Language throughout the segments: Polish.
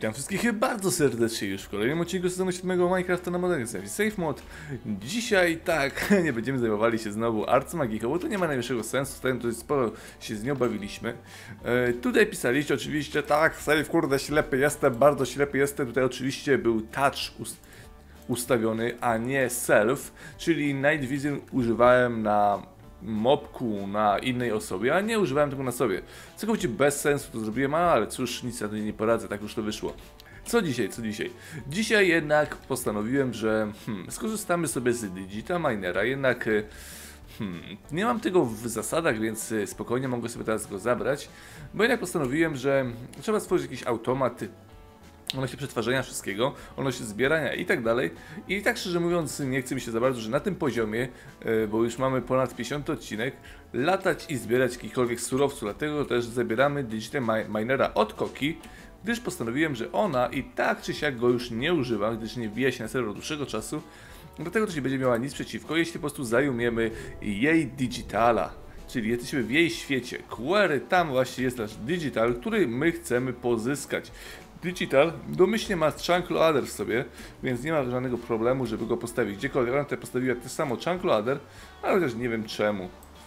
Witam wszystkich bardzo serdecznie już w kolejnym odcinku sezonu 7 Minecrafta na modernizacji Safe Mod. Dzisiaj tak, nie będziemy zajmowali się znowu Arcmagiką, bo to nie ma najwyższego sensu, tutaj sporo się z nią bawiliśmy. Tutaj pisaliście oczywiście, tak, Safe, kurde, ślepy jestem, bardzo ślepy jestem, tutaj oczywiście był touch ustawiony, a nie self, czyli Night Vision używałem na mobku, na innej osobie, a nie używałem tego na sobie. Całkowicie bez sensu to zrobiłem, ale cóż, nic na to nie poradzę, tak już to wyszło. Co dzisiaj? Dzisiaj jednak postanowiłem, że skorzystamy sobie z Digital Minera, jednak nie mam tego w zasadach, więc spokojnie mogę sobie teraz go zabrać, bo jednak postanowiłem, że trzeba stworzyć jakiś automat odnośnie przetwarzania wszystkiego, odnośnie zbierania i tak dalej. I tak szczerze mówiąc nie chce mi się za bardzo, że na tym poziomie, bo już mamy ponad 50 odcinek, latać i zbierać jakichkolwiek surowców, dlatego też zabieramy Digital Minera od Koki, gdyż postanowiłem, że ona i tak czy siak go już nie używa, gdyż nie wbija się na serwer od dłuższego czasu, dlatego też nie będzie miała nic przeciwko, jeśli po prostu zajumiemy jej Digitala. Czyli jesteśmy w jej świecie. Query, tam właśnie jest nasz Digital, który my chcemy pozyskać. Digital domyślnie ma chunk loader w sobie, więc nie ma żadnego problemu, żeby go postawić gdziekolwiek. Ona tutaj postawiła też samo chunk loader, ale też nie wiem czemu.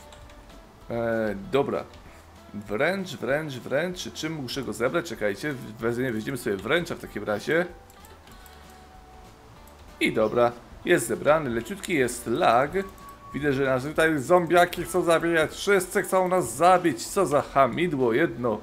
Dobra. Wręcz. Czym muszę go zebrać? Czekajcie, weźmiemy sobie wręcza w takim razie. I dobra, jest zebrany, leciutki jest lag. Widzę, że nas tutaj zombiaki chcą zabijać, wszyscy chcą nas zabić, co za hamidło jedno.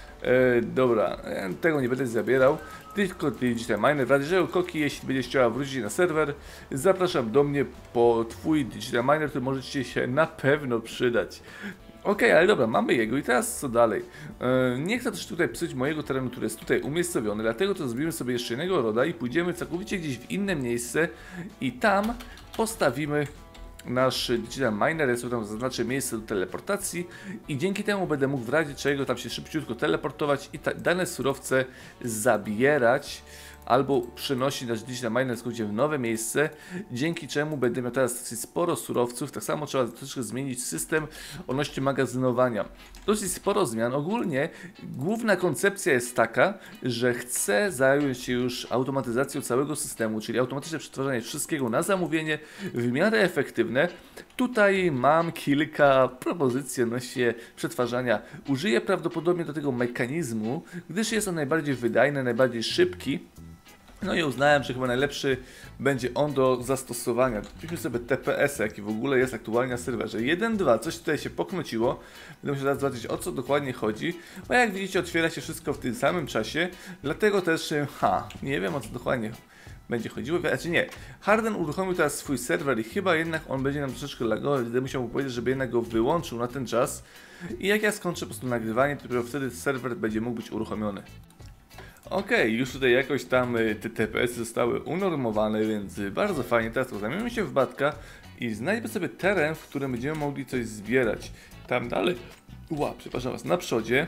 Dobra, tego nie będę zabierał, tylko Digital Miner. W razie czego, Koki, jeśli będziesz chciała wrócić na serwer, zapraszam do mnie po twój Digital Miner, który może ci się na pewno przydać. Okej, ale dobra, mamy jego i teraz co dalej? Nie chcę też tutaj psuć mojego terenu, który jest tutaj umiejscowiony, dlatego to zrobimy sobie jeszcze innego roda i pójdziemy całkowicie gdzieś w inne miejsce i tam postawimy nasz Digital Miner. Ja sobie tam zaznaczę miejsce do teleportacji i dzięki temu będę mógł w razie czego tam się szybciutko teleportować i dane surowce zabierać albo przenosić nasz Digital Miner w nowe miejsce, dzięki czemu będę miał teraz dosyć sporo surowców. Tak samo trzeba troszkę zmienić system odnośnie magazynowania. Dosyć sporo zmian. Ogólnie główna koncepcja jest taka, że chcę zająć się już automatyzacją całego systemu, czyli automatyczne przetwarzanie wszystkiego na zamówienie w miarę efektywne. Tutaj mam kilka propozycji odnośnie przetwarzania. Użyję prawdopodobnie do tego mechanizmu, gdyż jest on najbardziej wydajny, najbardziej szybki. No i uznałem, że chyba najlepszy będzie on do zastosowania. Sprawdźmy sobie TPS, jaki w ogóle jest aktualnie na serwerze. 1.2, coś tutaj się poknociło. Będę musiał teraz zobaczyć, o co dokładnie chodzi. Bo jak widzicie, otwiera się wszystko w tym samym czasie. Dlatego też, nie wiem, o co dokładnie będzie chodziło. Znaczy nie, Harden uruchomił teraz swój serwer i chyba jednak on będzie nam troszeczkę lagował. Będę musiał mu powiedzieć, żeby jednak go wyłączył na ten czas. I jak ja skończę po prostu nagrywanie, to dopiero wtedy serwer będzie mógł być uruchomiony. Okej, już tutaj jakoś tam te TPS-y zostały unormowane, więc bardzo fajnie. Teraz to zajmiemy się w Batka i znajdźmy sobie teren, w którym będziemy mogli coś zbierać. Tam dalej, przepraszam was, na przodzie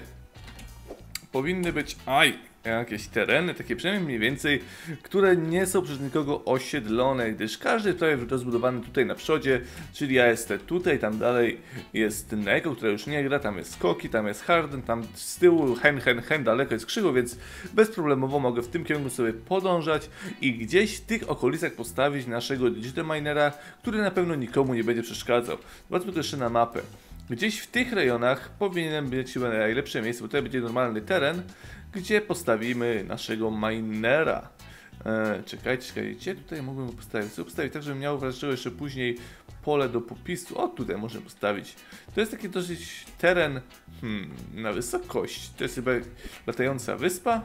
powinny być, jakieś tereny, takie przynajmniej mniej więcej, które nie są przez nikogo osiedlone, gdyż każdy jest prawie rozbudowany tutaj na przodzie, czyli ja jestem tutaj, tam dalej jest Neko, która już nie gra, tam jest Koki, tam jest Harden, tam z tyłu hen, daleko jest Krzywo, więc bezproblemowo mogę w tym kierunku sobie podążać i gdzieś w tych okolicach postawić naszego Digital Minera, który na pewno nikomu nie będzie przeszkadzał. Zobaczmy to jeszcze na mapę. Gdzieś w tych rejonach powinien być chyba najlepsze miejsce, bo tutaj będzie normalny teren, gdzie postawimy naszego minera. Czekajcie, gdzie tutaj mógłbym postawić? Chcę postawić tak, żebym miał wreszcie jeszcze później pole do popisu. O, tutaj możemy postawić. To jest taki dosyć teren na wysokość. To jest chyba latająca wyspa?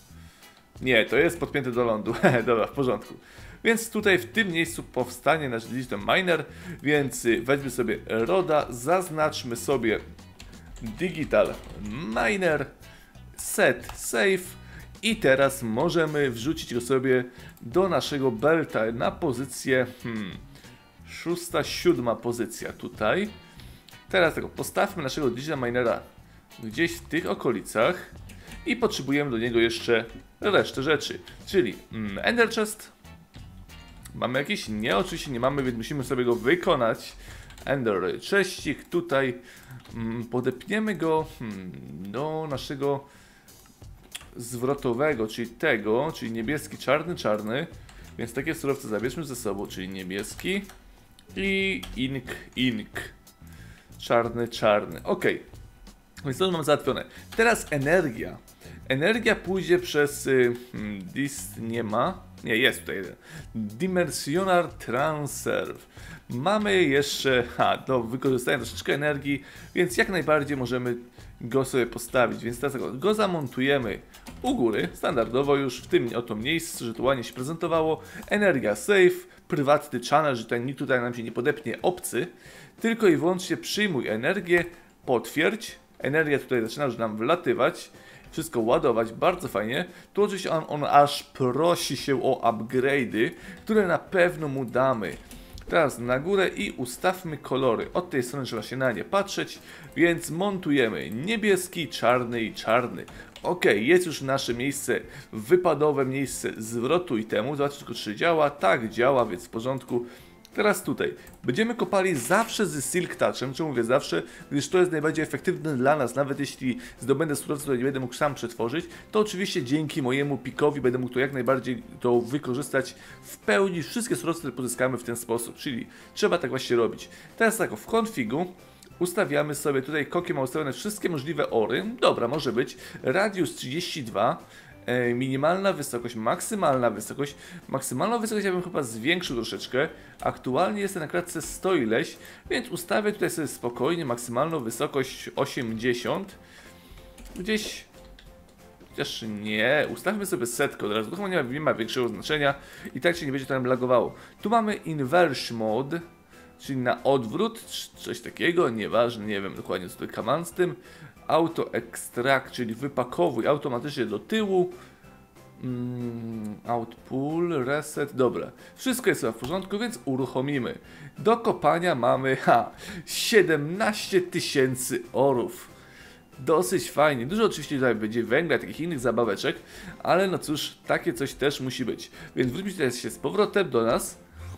Nie, to jest podpięte do lądu. Dobra, w porządku. Więc tutaj w tym miejscu powstanie nasz Digital Miner, więc weźmy sobie roda, zaznaczmy sobie Digital Miner, set save i teraz możemy wrzucić go sobie do naszego belta na pozycję 6., 7. pozycja tutaj. Teraz tego postawmy naszego Digital Minera gdzieś w tych okolicach i potrzebujemy do niego jeszcze resztę rzeczy, czyli Ender Chest. Mamy jakiś? Nie, oczywiście nie mamy, więc musimy sobie go wykonać. Ender Chestik tutaj. Podepniemy go do naszego zwrotowego, czyli tego, czyli niebieski, czarny, czarny. Więc takie surowce zabierzmy ze sobą, czyli niebieski i ink. Czarny, czarny. Ok. Więc to mam załatwione. Teraz energia. Energia pójdzie przez... nie ma. Nie, jest tutaj jeden. Dimensional Transfer. Mamy jeszcze... do wykorzystania troszeczkę energii, więc jak najbardziej możemy go sobie postawić. Więc teraz go zamontujemy u góry, standardowo już w tym oto miejscu, że tu ładnie się prezentowało. Energia safe, prywatny channel, że tutaj nam się nie podepnie obcy. Tylko i wyłącznie przyjmuj energię, potwierdź. Energia tutaj zaczyna już nam wlatywać. Wszystko ładować, bardzo fajnie. Tu oczywiście on aż prosi się o upgrade'y, które na pewno mu damy. Teraz na górę i ustawmy kolory. Od tej strony trzeba się na nie patrzeć, więc montujemy niebieski, czarny i czarny. Ok, jest już nasze miejsce wypadowe, miejsce zwrotu itemu. Zobaczcie tylko, czy działa. Tak, działa, więc w porządku. Teraz tutaj. Będziemy kopali zawsze z Silk Touchem. Czemu mówię zawsze? Gdyż to jest najbardziej efektywne dla nas. Nawet jeśli zdobędę surowce, które nie będę mógł sam przetworzyć, to oczywiście dzięki mojemu pikowi będę mógł to jak najbardziej to wykorzystać w pełni. Wszystkie surowce, które pozyskamy w ten sposób. Czyli trzeba tak właśnie robić. Teraz tak, w konfigu ustawiamy sobie tutaj kokiem ma ustawione wszystkie możliwe ory. Dobra, może być. Radius 32. Minimalna wysokość, maksymalna wysokość. Maksymalną wysokość ja bym chyba zwiększył troszeczkę. Aktualnie jestem na klatce 100 ileś, więc ustawię tutaj sobie spokojnie maksymalną wysokość 80. Gdzieś... Chociaż nie, ustawmy sobie setkę od razu, to chyba nie ma większego znaczenia i tak się nie będzie to nam lagowało. Tu mamy Inverse Mode, czyli na odwrót, coś takiego, nieważne, nie wiem dokładnie co to command z tym. Auto Extract, czyli wypakowuj automatycznie do tyłu. Outpull, reset, dobra. Wszystko jest w porządku, więc uruchomimy. Do kopania mamy 17 000 orów. Dosyć fajnie. Dużo oczywiście tutaj będzie węgla, takich innych zabaweczek, ale no cóż, takie coś też musi być. Więc wróćmy teraz się z powrotem do nas.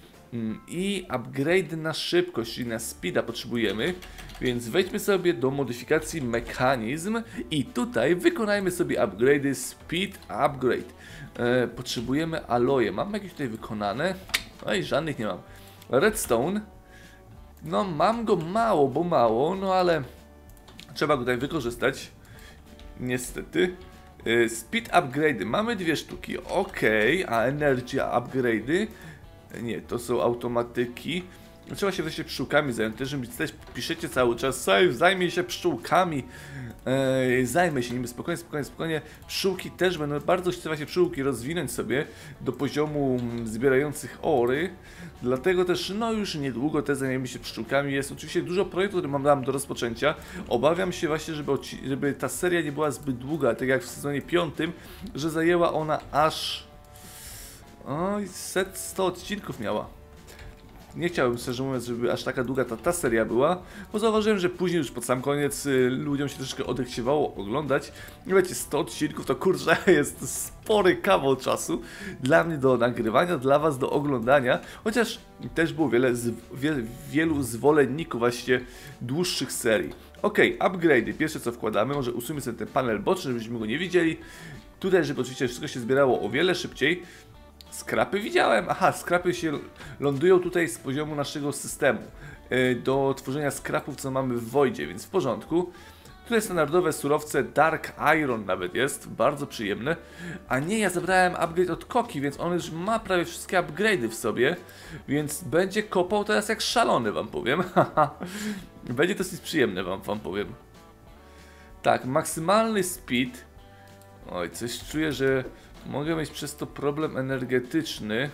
I upgrade na szybkość, czyli na speeda potrzebujemy, więc wejdźmy sobie do modyfikacji mechanizm i tutaj wykonajmy sobie upgrade'y, speed upgrade. Potrzebujemy aloje, mam jakieś tutaj wykonane? Oj, żadnych nie mam. Redstone, no mam go mało, bo mało, no ale trzeba go tutaj wykorzystać, niestety. Speed upgrade'y, mamy 2 sztuki, ok, a energy upgrade'y? Nie, to są automatyki. Trzeba się wreszcie pszczółkami zająć. Też piszecie cały czas, zajmij się pszczółkami. Zajmę się nimi spokojnie. Pszczółki też będą, bardzo trzeba się pszczółki rozwinąć sobie do poziomu zbierających ory. Dlatego też, no już niedługo też zajmiemy się pszczółkami. Jest oczywiście dużo projektów, które mam do rozpoczęcia. Obawiam się właśnie, żeby ta seria nie była zbyt długa, tak jak w sezonie 5, że zajęła ona aż... Oj, 100 odcinków miała. Nie chciałbym, szczerze mówiąc, żeby aż taka długa ta seria była, bo zauważyłem, że później już pod sam koniec ludziom się troszeczkę odechciewało oglądać. I wiecie, 100 odcinków to kurczę jest spory kawał czasu dla mnie do nagrywania, dla was do oglądania, chociaż też było wielu zwolenników właśnie dłuższych serii. Ok, upgrade'y. Pierwsze co wkładamy, może usuńmy sobie ten panel boczny, żebyśmy go nie widzieli. Tutaj, żeby oczywiście wszystko się zbierało o wiele szybciej. Skrapy widziałem. Aha, skrapy się lądują tutaj z poziomu naszego systemu do tworzenia skrapów, co mamy w Voidzie, więc w porządku. Tutaj standardowe surowce Dark Iron nawet jest, bardzo przyjemne. A nie, ja zabrałem upgrade od Koki, więc on już ma prawie wszystkie upgrade'y w sobie, więc będzie kopał teraz jak szalony, wam powiem. Będzie dosyć przyjemne, wam powiem. Tak, maksymalny speed. Oj, coś czuję, że mogę mieć przez to problem energetyczny.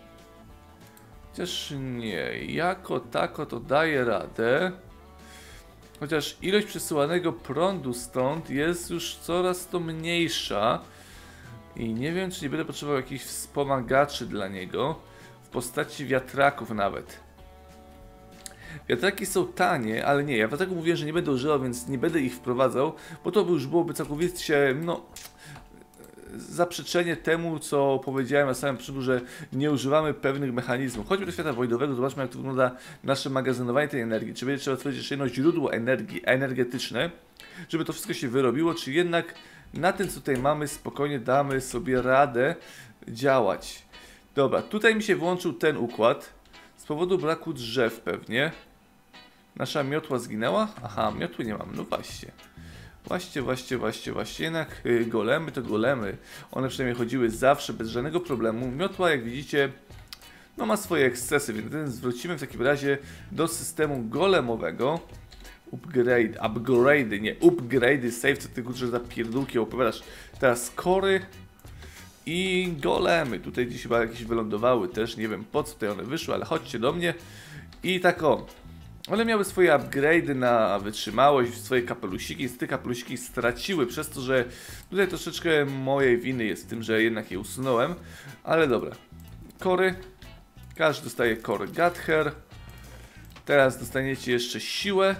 Chociaż nie, jako tako to daje radę. Chociaż ilość przesyłanego prądu stąd jest już coraz to mniejsza. I nie wiem, czy nie będę potrzebował jakichś wspomagaczy dla niego. W postaci wiatraków nawet. Wiatraki są tanie, ale nie, ja wiatraków mówiłem, że nie będę używał, więc nie będę ich wprowadzał. Bo to już byłoby całkowicie, no... zaprzeczenie temu, co powiedziałem na samym początku, że nie używamy pewnych mechanizmów. Chodźmy do świata voidowego, zobaczmy, jak to wygląda nasze magazynowanie tej energii. Czy będzie trzeba stworzyć jeszcze jedno źródło energii energetyczne, żeby to wszystko się wyrobiło, czy jednak na tym co tutaj mamy spokojnie damy sobie radę działać. Dobra, tutaj mi się włączył ten układ z powodu braku drzew pewnie. Nasza miotła zginęła? Aha, miotły nie mam, no właśnie. Właśnie, jednak golemy to golemy. One przynajmniej chodziły zawsze bez żadnego problemu. Miotła, jak widzicie, no ma swoje ekscesy, więc zwrócimy w takim razie do systemu golemowego. Upgrade'y, save, co ty kurczę za pierdółki opowiadasz. Teraz kory i golemy. Tutaj gdzieś chyba jakieś wylądowały też, nie wiem po co tutaj one wyszły, ale chodźcie do mnie. I tak o. One miały swoje upgrade'y na wytrzymałość, swoje kapelusiki. Te kapelusiki straciły przez to, że tutaj troszeczkę mojej winy jest w tym, że jednak je usunąłem. Ale dobra. Kory. Każdy dostaje core Gather. Teraz dostaniecie jeszcze siłę.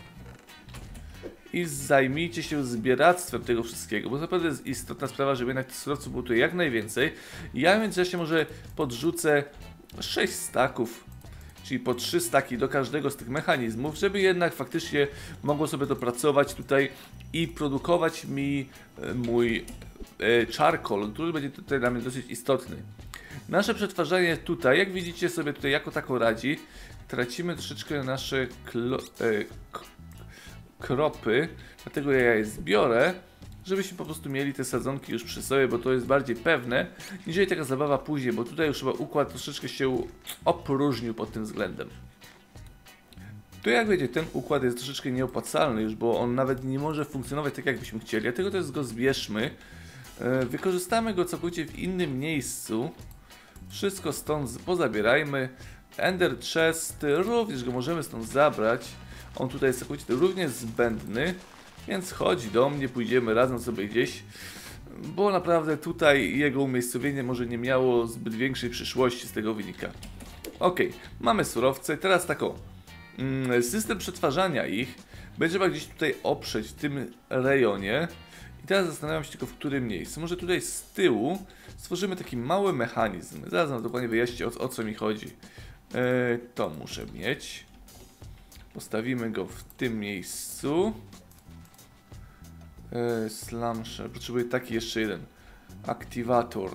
I zajmijcie się zbieractwem tego wszystkiego, bo to naprawdę jest istotna sprawa, żeby jednak tych surowców było tutaj jak najwięcej. Ja w międzyczasie może podrzucę 6 staków, czyli po 3 staki do każdego z tych mechanizmów, żeby jednak faktycznie mogło sobie to pracować tutaj i produkować mi mój charcoal, który będzie tutaj dla mnie dosyć istotny. Nasze przetwarzanie tutaj, jak widzicie sobie tutaj jako tako radzi, tracimy troszeczkę nasze kropy, dlatego ja je zbiorę, żebyśmy po prostu mieli te sadzonki już przy sobie, bo to jest bardziej pewne, niżeli taka zabawa później, bo tutaj już chyba układ troszeczkę się opróżnił pod tym względem. Tu jak wiecie, ten układ jest troszeczkę nieopłacalny już, bo on nawet nie może funkcjonować tak jakbyśmy chcieli, dlatego też go zbierzmy, wykorzystamy go całkowicie w innym miejscu, wszystko stąd pozabierajmy, Ender Chest również go możemy stąd zabrać. On tutaj jest całkowicie również zbędny, więc chodź do mnie, pójdziemy razem sobie gdzieś, bo naprawdę tutaj jego umiejscowienie może nie miało zbyt większej przyszłości z tego wynika. Ok, mamy surowce, teraz tak o, system przetwarzania ich będzie trzeba gdzieś tutaj oprzeć w tym rejonie i teraz zastanawiam się tylko w którym miejscu. Może tutaj z tyłu stworzymy taki mały mechanizm, zaraz wam dokładnie wyjaśnię o co mi chodzi. To muszę mieć. Postawimy go w tym miejscu. Slamsher. Potrzebuję taki jeszcze jeden. Aktywator.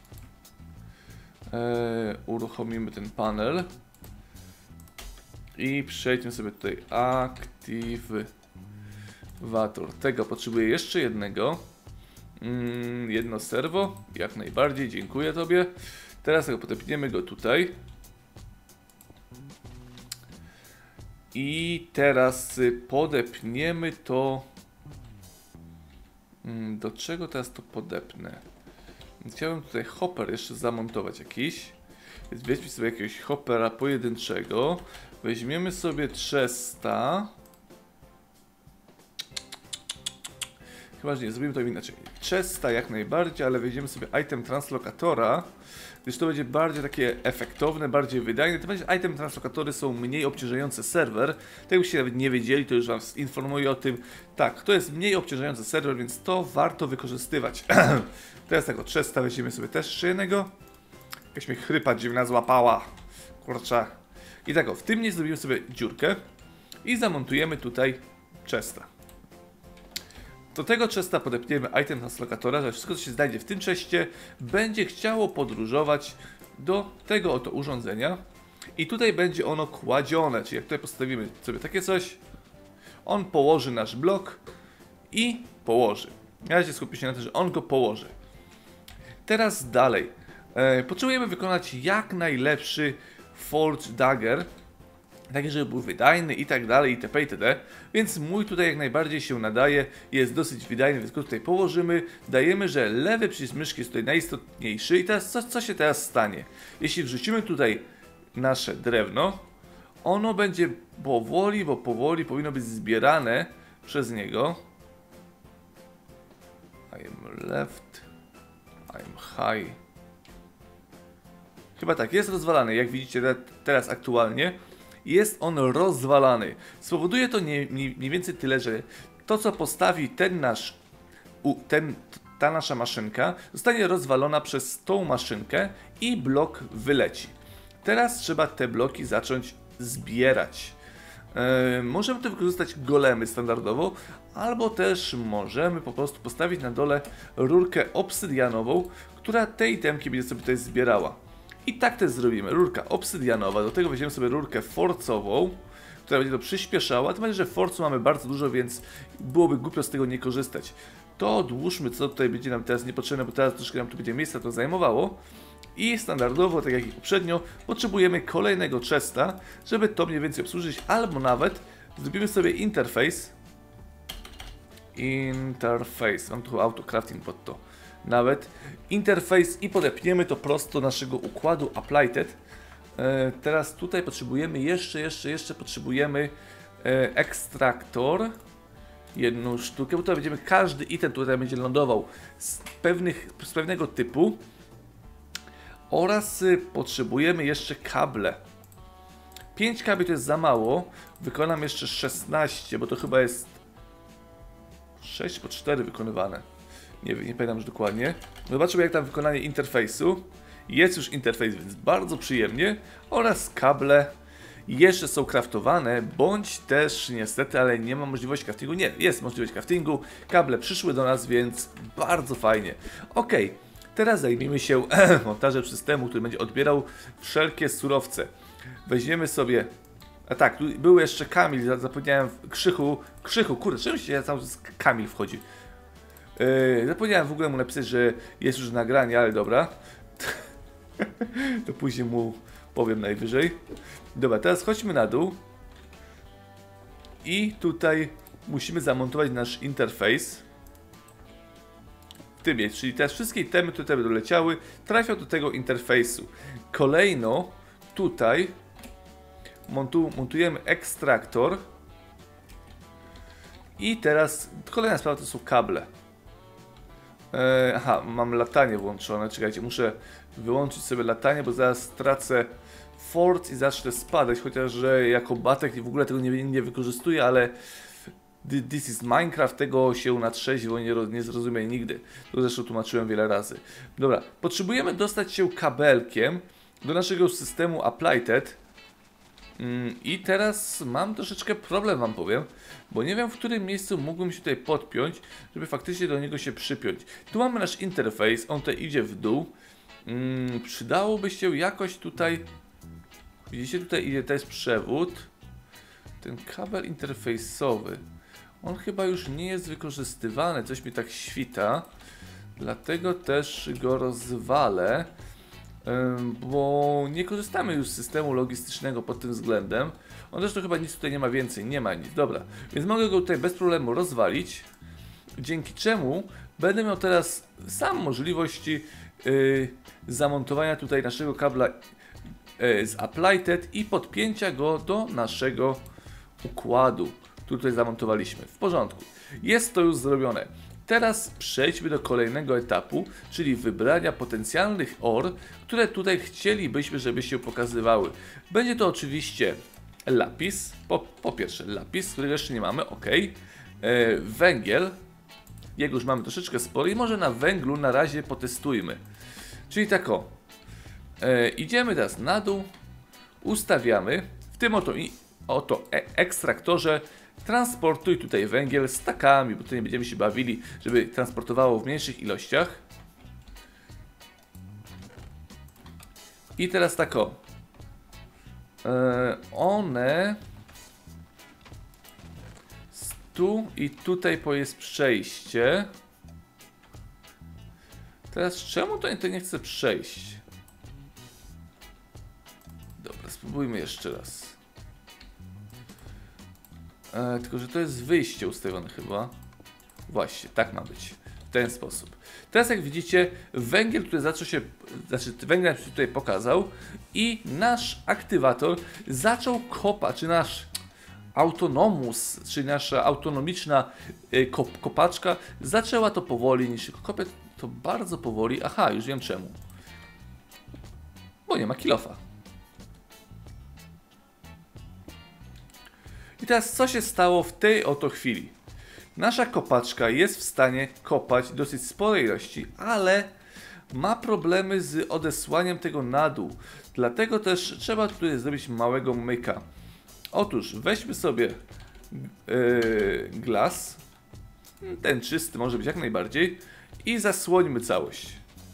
Uruchomimy ten panel. I przejdźmy sobie tutaj. Aktywator. Tego potrzebuję jeszcze jednego. Jedno serwo. Jak najbardziej. Dziękuję tobie. Teraz tego podepniemy go tutaj. I teraz podepniemy to. Do czego teraz to podepnę? Chciałbym tutaj hopper jeszcze zamontować jakiś. Więc weźmy sobie jakiegoś hoppera pojedynczego. Weźmiemy sobie chesta. Chyba, że nie, zrobimy to inaczej. Chesta jak najbardziej, ale weźmiemy sobie item translokatora. Gdyż to będzie bardziej takie efektowne, bardziej wydajne. Tym bardziej item translokatory są mniej obciążające serwer. Tak jakbyście nawet nie wiedzieli, to już wam informuję o tym. Tak, to jest mniej obciążający serwer, więc to warto wykorzystywać. Teraz tego chesta weźmiemy sobie też jeszcze jednego. Jakaś mnie chrypa dziwna złapała. Kurczę. I tak o, w tym nie zrobimy sobie dziurkę. I zamontujemy tutaj chesta. Do tego chesta podepniemy item translokatora, że wszystko co się znajdzie w tym chestie będzie chciało podróżować do tego oto urządzenia i tutaj będzie ono kładzione, czyli jak tutaj postawimy sobie takie coś, on położy nasz blok i położy. Na razie skupię się na tym, że on go położy. Teraz dalej. Potrzebujemy wykonać jak najlepszy Forge Dagger, taki, żeby był wydajny i tak dalej, itp. itd. Więc mój tutaj jak najbardziej się nadaje, jest dosyć wydajny, więc go tutaj położymy. Dajemy, że lewy przycisk myszki jest tutaj najistotniejszy. I teraz co się teraz stanie? Jeśli wrzucimy tutaj nasze drewno, ono będzie powoli, bo powoli powinno być zbierane przez niego. I am left, I am high. Chyba tak, jest rozwalany, jak widzicie teraz aktualnie. Jest on rozwalany. Spowoduje to mniej więcej tyle, że to co postawi ta nasza maszynka zostanie rozwalona przez tą maszynkę i blok wyleci. Teraz trzeba te bloki zacząć zbierać. Możemy to wykorzystać golemy standardowo, albo też możemy po prostu postawić na dole rurkę obsydianową, która te itemki będzie sobie tutaj zbierała. I tak też zrobimy. Rurka obsydianowa, do tego weźmiemy sobie rurkę forcową, która będzie to przyspieszała. Tym bardziej, że forcu mamy bardzo dużo, więc byłoby głupio z tego nie korzystać. To odłóżmy, co tutaj będzie nam teraz niepotrzebne, bo teraz troszkę nam tu będzie miejsca to zajmowało. I standardowo, tak jak i poprzednio, potrzebujemy kolejnego chesta, żeby to mniej więcej obsłużyć, albo nawet zrobimy sobie interfejs. Mam tu autocrafting pod to. Nawet interfejs i podepniemy to prosto do naszego układu Applied. Teraz tutaj potrzebujemy jeszcze potrzebujemy ekstraktor. Jedną sztukę, bo tutaj będziemy, każdy item tutaj będzie lądował z pewnego typu. Oraz potrzebujemy jeszcze kable. 5 kabli to jest za mało. Wykonam jeszcze 16, bo to chyba jest 6 po 4 wykonywane. Nie pamiętam już dokładnie. Zobaczymy jak tam wykonanie interfejsu. Jest już interfejs, więc bardzo przyjemnie. Oraz kable jeszcze są craftowane, bądź też niestety, ale nie ma możliwości craftingu. Nie, jest możliwość craftingu. Kable przyszły do nas, więc bardzo fajnie. Ok, teraz zajmijmy się montażem systemu, który będzie odbierał wszelkie surowce. Weźmiemy sobie... A tak, tu był jeszcze Kamil, zapomniałem, Krzychu, kurde, czemu się cały czas Kamil wchodzi? Zapomniałem w ogóle mu napisać, że jest już nagranie, ale dobra. To później mu powiem najwyżej. Dobra, teraz chodźmy na dół. I tutaj musimy zamontować nasz interfejs. W tym jest, czyli teraz wszystkie itemy, które tutaj będą leciały, trafią do tego interfejsu. Kolejno tutaj montujemy ekstraktor. I teraz kolejna sprawa to są kable. Aha, mam latanie włączone. Czekajcie, muszę wyłączyć sobie latanie, bo zaraz stracę fort i zacznę spadać. Chociaż, że jako batek w ogóle tego nie wykorzystuję, ale this is Minecraft, tego się na trzeźwo nie zrozumie nigdy. To zresztą tłumaczyłem wiele razy. Dobra, potrzebujemy dostać się kabelkiem do naszego systemu Applied. I teraz mam troszeczkę problem, wam powiem, bo nie wiem, w którym miejscu mógłbym się tutaj podpiąć, żeby faktycznie do niego się przypiąć. Tu mamy nasz interfejs, on tutaj idzie w dół. Przydałoby się jakoś tutaj... Widzicie, tutaj idzie, to jest przewód. Ten kabel interfejsowy, on chyba już nie jest wykorzystywany, coś mi tak świta. Dlatego też go rozwalę. Bo nie korzystamy już z systemu logistycznego pod tym względem. On zresztą chyba nic tutaj nie ma więcej, nie ma nic, dobra. Więc mogę go tutaj bez problemu rozwalić. Dzięki czemu będę miał teraz sam możliwości zamontowania tutaj naszego kabla z Applied i podpięcia go do naszego układu, który tutaj zamontowaliśmy. W porządku, jest to już zrobione. Teraz przejdźmy do kolejnego etapu, czyli wybrania potencjalnych OR, które tutaj chcielibyśmy, żeby się pokazywały. Będzie to oczywiście lapis, po pierwsze lapis, którego jeszcze nie mamy, ok. Węgiel, jego już mamy troszeczkę spory i może na węglu na razie potestujmy. Czyli tak o, idziemy teraz na dół, ustawiamy, w tym oto ekstraktorze transportuj tutaj węgiel stakami, bo tutaj nie będziemy się bawili, żeby transportowało w mniejszych ilościach. I teraz tak o. One tu i tutaj jest przejście. Teraz czemu to nie chce przejść? Dobra, spróbujmy jeszcze raz. Tylko, że to jest wyjście ustawione chyba. Właśnie, tak ma być. W ten sposób. Teraz jak widzicie, węgiel, który węgiel się tutaj pokazał i nasz aktywator zaczął kopać, czy nasz autonomus, czyli nasza autonomiczna kopaczka zaczęła to powoli, niż kopie to bardzo powoli. Aha, już wiem czemu. Bo nie ma kilofa. I teraz co się stało w tej oto chwili? Nasza kopaczka jest w stanie kopać dosyć sporej ilości, ale ma problemy z odesłaniem tego na dół. Dlatego też trzeba tutaj zrobić małego myka. Otóż weźmy sobie glas, ten czysty może być jak najbardziej, i zasłońmy całość.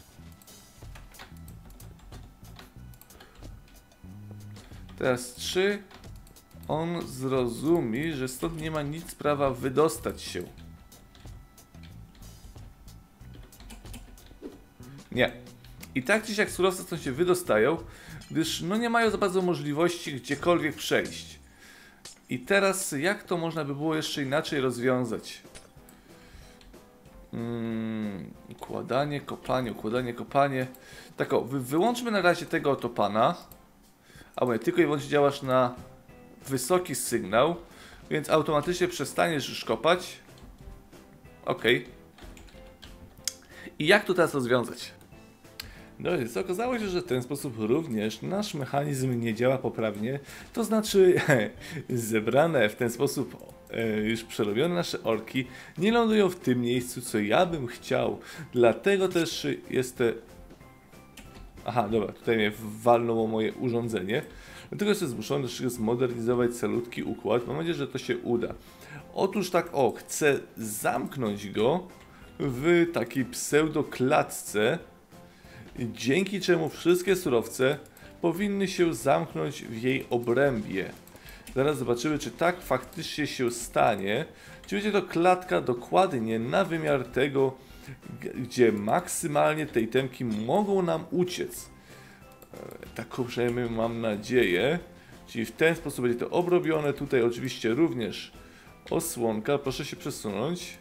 Teraz czy on zrozumie, że stąd nie ma nic prawa wydostać się? Nie. I tak czy siak surowce stąd się wydostają, gdyż no nie mają za bardzo możliwości gdziekolwiek przejść. I teraz jak to można by było jeszcze inaczej rozwiązać? Układanie, kopanie. Tak o, wyłączmy na razie tego oto pana. A nie, tylko i wyłącznie działasz na wysoki sygnał, więc automatycznie przestaniesz już kopać. Ok. I jak to teraz rozwiązać? No więc okazało się, że w ten sposób również nasz mechanizm nie działa poprawnie. To znaczy zebrane w ten sposób już przerobione nasze orki nie lądują w tym miejscu, co ja bym chciał. Dlatego też jest... Aha, dobra, tutaj mnie walnęło moje urządzenie. Dlatego jestem zmuszony troszeczkę zmodernizować calutki układ. Mam nadzieję, że to się uda. Otóż tak, chcę zamknąć go w takiej pseudoklatce, dzięki czemu wszystkie surowce powinny się zamknąć w jej obrębie. Zaraz zobaczymy, czy tak faktycznie się stanie. Czy będzie to klatka dokładnie na wymiar tego, gdzie maksymalnie te itemki mogą nam uciec. Taką przynajmniej mam nadzieję. Czyli w ten sposób będzie to obrobione. Tutaj oczywiście również osłonka. Proszę się przesunąć.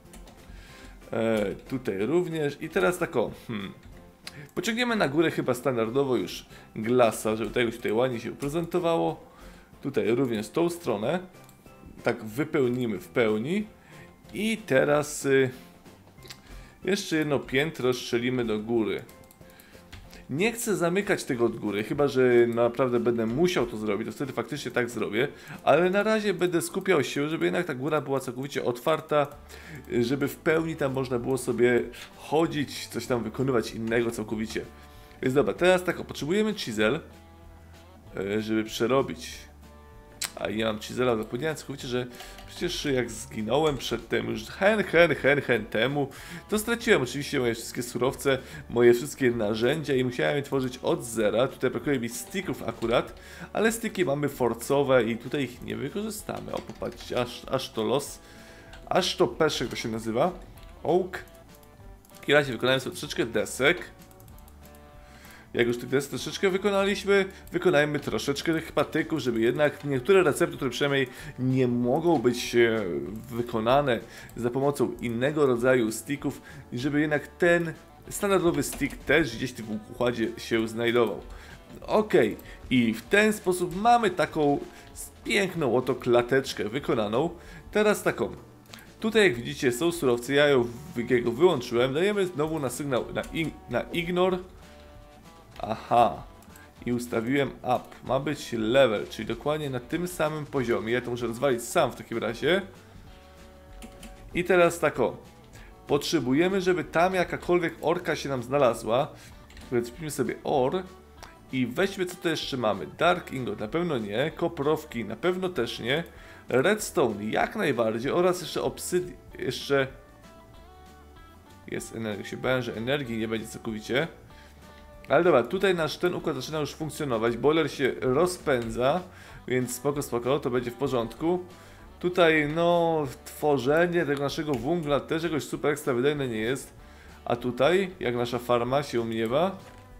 Tutaj również. I teraz tak pociągniemy na górę chyba standardowo już glasa, żeby tego tutaj ładnie się prezentowało. Tutaj również tą stronę. Tak wypełnimy w pełni. I teraz jeszcze jedno piętro strzelimy do góry. Nie chcę zamykać tego od góry, chyba że naprawdę będę musiał to zrobić, to wtedy faktycznie tak zrobię. Ale na razie będę skupiał się, żeby jednak ta góra była całkowicie otwarta, żeby w pełni tam można było sobie chodzić, coś tam wykonywać innego całkowicie. Więc dobra, teraz tak, potrzebujemy chisel, żeby przerobić. A ja mam chisela, zapomniałem całkowicie, że przecież jak zginąłem przedtem, już hen temu, to straciłem oczywiście moje wszystkie surowce, moje wszystkie narzędzia i musiałem je tworzyć od zera. Tutaj brakuje mi sticków akurat, ale sticki mamy forcowe i tutaj ich nie wykorzystamy. O, popatrzcie, aż to los, aż to peszek to się nazywa. Oak. W takim razie wykonałem sobie troszeczkę desek. Jak już tych desek troszeczkę wykonaliśmy, wykonajmy troszeczkę tych patyków, żeby jednak niektóre recepty, które przynajmniej nie mogą być wykonane za pomocą innego rodzaju sticków, żeby jednak ten standardowy stick też gdzieś w tym układzie się znajdował. Ok, i w ten sposób mamy taką piękną oto klateczkę wykonaną. Teraz taką. Tutaj jak widzicie są surowce, ja ją wyłączyłem, dajemy znowu na sygnał na ignore. Aha, i ustawiłem up, ma być level, czyli dokładnie na tym samym poziomie. Ja to muszę rozwalić sam w takim razie. I teraz tak potrzebujemy, żeby tam jakakolwiek orka się nam znalazła. Więc wpiszmy sobie or i weźmy, co to jeszcze mamy. Dark ingot na pewno nie, koprowki na pewno też nie, redstone jak najbardziej oraz jeszcze obsydian, jeszcze jest energia, się bałem, że energii nie będzie całkowicie. Ale dobra, tutaj ten układ zaczyna już funkcjonować, boiler się rozpędza, więc spoko, to będzie w porządku. Tutaj no, tworzenie tego naszego węgla też jakoś super ekstra wydajne nie jest. A tutaj, jak nasza farma się umiewa?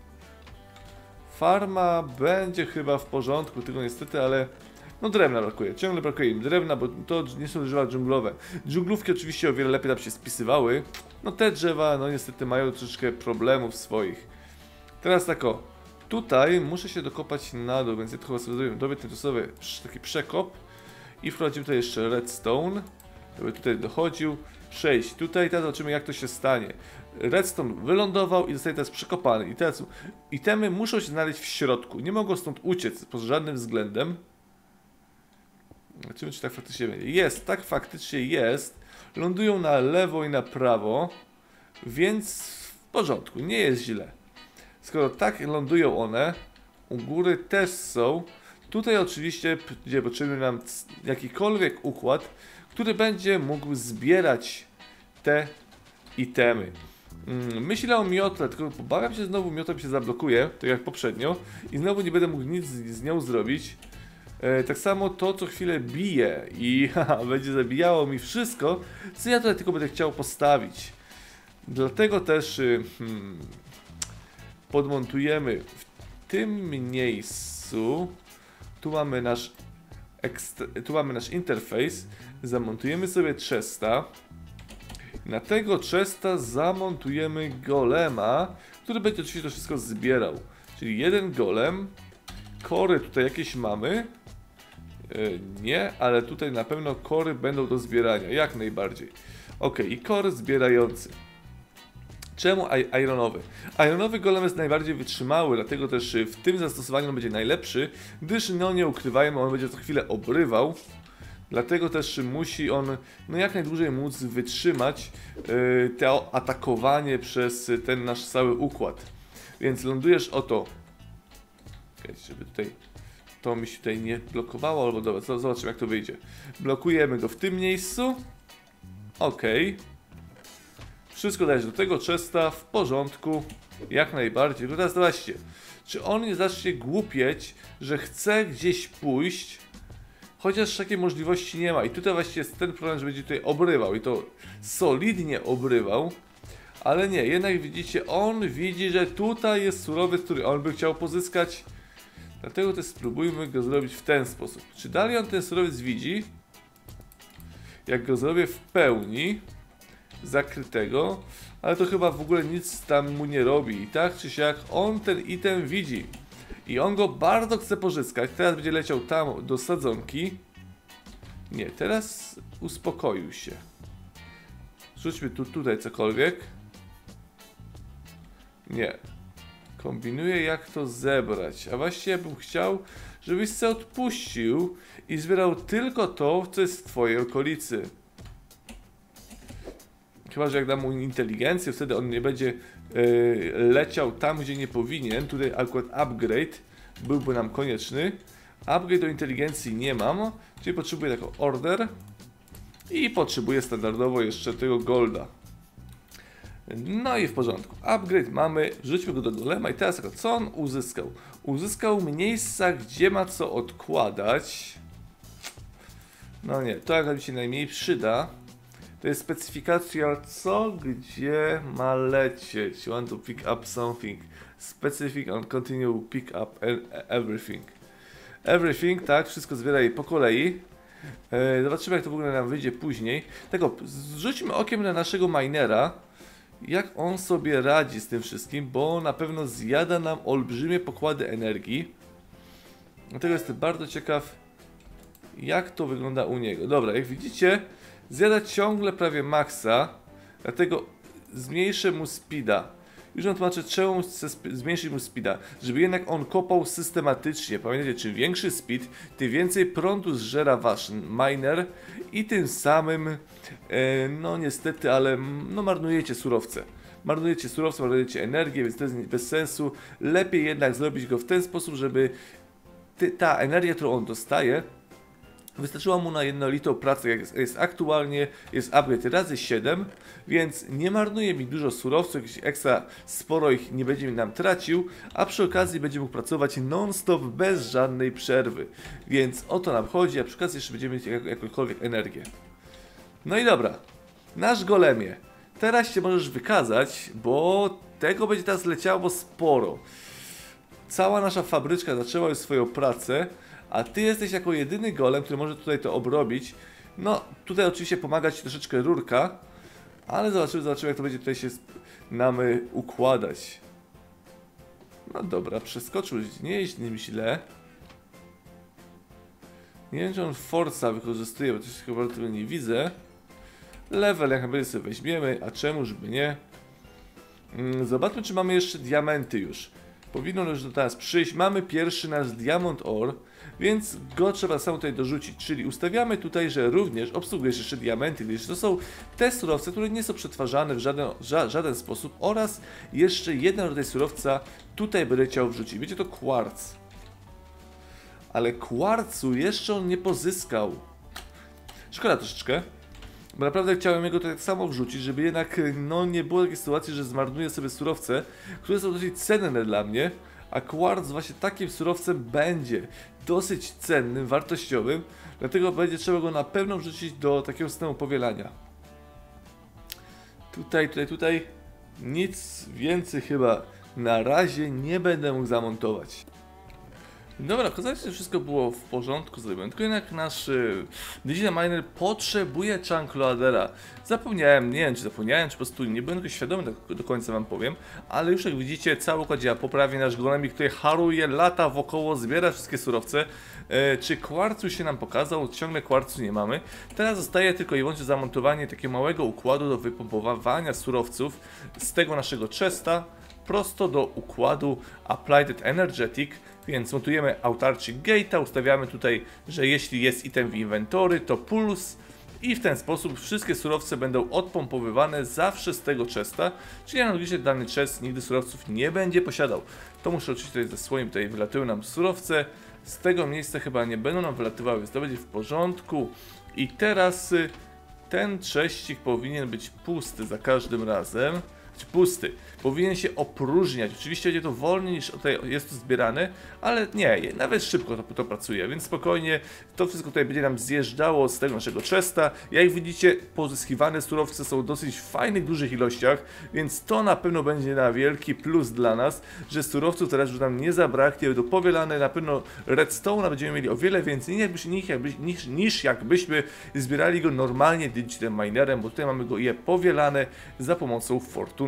Farma będzie chyba w porządku, tylko niestety, ale no drewna brakuje, ciągle brakuje im drewna, bo to nie są drzewa dżunglowe. Dżunglówki oczywiście o wiele lepiej tam się spisywały, no te drzewa no niestety mają troszeczkę problemów swoich. Teraz tak tutaj muszę się dokopać na dół, więc ja to chyba sobie zrobię tymczasowy taki przekop i wprowadzimy tutaj jeszcze redstone, żeby tutaj dochodził, przejść tutaj, teraz zobaczymy jak to się stanie. Redstone wylądował i zostaje teraz przekopany i teraz itemy muszą się znaleźć w środku, nie mogą stąd uciec pod żadnym względem. Zobaczymy czy tak faktycznie będzie. Jest, tak faktycznie jest, lądują na lewo i na prawo, więc w porządku, nie jest źle. Skoro tak lądują one, u góry też są, Tutaj oczywiście będzie potrzebny nam jakikolwiek układ, który będzie mógł zbierać te itemy. Myślę o miotle, tylko obawiam się, znowu miotem się zablokuje, tak jak poprzednio, i znowu nie będę mógł nic z nią zrobić. Tak samo to co chwilę bije i będzie zabijało mi wszystko, co ja tutaj tylko będę chciał postawić. Dlatego też podmontujemy w tym miejscu, tu mamy nasz interfejs, zamontujemy sobie chesta. Na tego chesta zamontujemy golema, który będzie oczywiście to wszystko zbierał. Czyli jeden golem, kory tutaj jakieś mamy. Nie, ale tutaj na pewno kory będą do zbierania, jak najbardziej. Ok, i kory zbierający. Czemu ironowy? Ironowy golem jest najbardziej wytrzymały, dlatego też w tym zastosowaniu on będzie najlepszy, gdyż no nie ukrywajmy, on będzie co chwilę obrywał. Dlatego też musi on no jak najdłużej móc wytrzymać to atakowanie przez ten nasz cały układ. Więc lądujesz oto, żeby tutaj to mi się tutaj nie blokowało, albo dobra, zobaczymy jak to wyjdzie. Blokujemy go w tym miejscu. Ok. Wszystko dajesz do tego chesta, w porządku, jak najbardziej. Teraz zobaczcie, czy on nie zacznie głupieć, że chce gdzieś pójść, chociaż takiej możliwości nie ma. I tutaj właśnie jest ten problem, że będzie tutaj obrywał i to solidnie obrywał. Ale nie, jednak widzicie, on widzi, że tutaj jest surowiec, który on by chciał pozyskać. Dlatego też spróbujmy go zrobić w ten sposób. Czy dalej on ten surowiec widzi? Jak go zrobię w pełni zakrytego, ale to chyba w ogóle nic tam mu nie robi. I tak czy siak on ten item widzi. I on go bardzo chce pozyskać. Teraz będzie leciał tam do sadzonki. Nie, teraz uspokoił się. Rzućmy tutaj cokolwiek. Nie. Kombinuję jak to zebrać. A właściwie bym chciał, żebyś se odpuścił i zbierał tylko to, co jest w twojej okolicy. Chyba że jak dam mu inteligencję, wtedy on nie będzie leciał tam, gdzie nie powinien. Tutaj akurat upgrade byłby nam konieczny. Upgrade do inteligencji nie mam, czyli potrzebuję taką order i potrzebuję standardowo jeszcze tego golda. No i w porządku. Upgrade mamy, wrzućmy go do golema i teraz co on uzyskał? Uzyskał miejsca, gdzie ma co odkładać. No nie, to jak mi się najmniej przyda. To jest specyfikacja co, gdzie ma lecieć. You want to pick up something. Specific and continue pick up everything. Everything, tak, wszystko zbieraj po kolei. Zobaczymy jak to w ogóle nam wyjdzie później. Tego, zrzućmy okiem na naszego minera. Jak on sobie radzi z tym wszystkim, bo na pewno zjada nam olbrzymie pokłady energii. Dlatego jestem bardzo ciekaw, jak to wygląda u niego. Dobra, jak widzicie, zjada ciągle prawie maksa, dlatego zmniejszę mu speeda. Już wam tłumaczę, czemu chcę zmniejszyć mu speeda. Żeby jednak on kopał systematycznie. Pamiętajcie, czym większy speed, tym więcej prądu zżera wasz miner i tym samym, no niestety, ale no marnujecie surowce. Marnujecie energię, więc to jest bez sensu. Lepiej jednak zrobić go w ten sposób, żeby ta energia, którą on dostaje, wystarczyła mu na jednolitą pracę, jak jest aktualnie, jest upgrade razy 7, więc nie marnuje mi dużo surowców, jakiś ekstra sporo ich nie będzie nam tracił, a przy okazji będzie mógł pracować non-stop bez żadnej przerwy. Więc o to nam chodzi, a przy okazji jeszcze będziemy mieć jakąkolwiek energię. No i dobra, nasz golemie, teraz się możesz wykazać, bo tego będzie teraz leciało sporo. Cała nasza fabryczka zaczęła już swoją pracę, a ty jesteś jako jedyny golem, który może tutaj to obrobić. No, tutaj oczywiście pomaga ci troszeczkę rurka, ale zobaczymy jak to będzie tutaj się nam układać. No dobra, przeskoczył, nie jest nim źle. Nie wiem, czy on forca wykorzystuje, bo też chyba tego nie widzę. Level jak najbardziej sobie weźmiemy, a czemuż by nie. Zobaczmy, czy mamy jeszcze diamenty już. Powinno już do teraz przyjść. Mamy pierwszy nasz Diamond Ore, więc go trzeba sam tutaj dorzucić. Czyli ustawiamy tutaj, że również obsługujesz jeszcze diamenty, gdyż to są te surowce, które nie są przetwarzane w żaden sposób, oraz jeszcze jeden rodzaj surowca tutaj będę chciał wrzucić. Będzie to kwarc. ale kwarcu jeszcze on nie pozyskał. Szkoda troszeczkę, bo naprawdę chciałem jego tak samo wrzucić, żeby jednak no nie było takiej sytuacji, że zmarnuję sobie surowce, które są dosyć cenne dla mnie, a kwarc właśnie takim surowcem będzie dosyć cennym, wartościowym, dlatego będzie trzeba go na pewno wrzucić do takiego systemu powielania. Tutaj nic więcej chyba na razie nie będę mógł zamontować. Dobra, okazało się, że wszystko było w porządku zrobione, tylko jednak nasz Digital Miner potrzebuje chunk loadera. Zapomniałem, nie wiem czy zapomniałem, czy po prostu nie byłem tego świadomy, tak do końca wam powiem, ale już jak widzicie cały układ działa poprawnie, nasz golemik tutaj haruje, lata wokoło, zbiera wszystkie surowce. Czy kwarcu się nam pokazał? Ciągle kwarcu nie mamy. Teraz zostaje tylko i wyłącznie zamontowanie takiego małego układu do wypompowania surowców z tego naszego chesta prosto do układu Applied Energetic, więc montujemy Autarchic Gate'a, ustawiamy tutaj, że jeśli jest item w inwentory, to puls i w ten sposób wszystkie surowce będą odpompowywane zawsze z tego chesta, czyli analogicznie dany chest nigdy surowców nie będzie posiadał. To muszę oczywiście tutaj ze swoim, tutaj wylatują nam surowce, z tego miejsca chyba nie będą nam wylatywały, więc to będzie w porządku. I teraz ten cześcik powinien być pusty za każdym razem. Pusty. Powinien się opróżniać. Oczywiście będzie to wolniej niż tutaj jest to zbierane, ale nie, nawet szybko to pracuje, więc spokojnie to wszystko tutaj będzie nam zjeżdżało z tego naszego chesta. Jak widzicie, pozyskiwane surowce są w dosyć fajnych, dużych ilościach, więc to na pewno będzie na wielki plus dla nas, że surowców teraz już nam nie zabraknie, będą powielane, na pewno redstone'a będziemy mieli o wiele więcej niż jakbyśmy zbierali go normalnie Digital Minerem, bo tutaj mamy go je powielane za pomocą fortunki.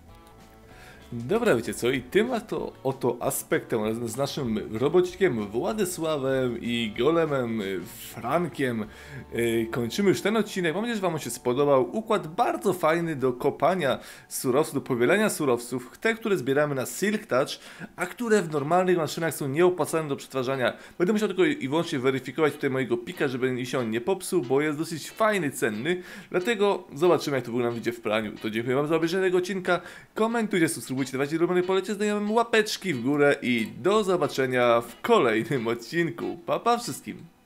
Dobra, wiecie co, i tym oto aspektem z naszym robocikiem Władysławem i golemem Frankiem kończymy już ten odcinek. Mam nadzieję, że wam on się spodobał. Układ bardzo fajny do kopania surowców, do powielania surowców, te, które zbieramy na Silk Touch, a które w normalnych maszynach są nieopłacalne do przetwarzania. Będę musiał tylko i wyłącznie weryfikować tutaj mojego pika, żeby mi się on nie popsuł, bo jest dosyć fajny, cenny, dlatego zobaczymy, jak to wygląda w praniu. To dziękuję wam za obejrzenie tego odcinka, komentujcie, subskrybujcie, dawajcie lubione polecie, znajomym łapeczki w górę i do zobaczenia w kolejnym odcinku. Pa, pa wszystkim!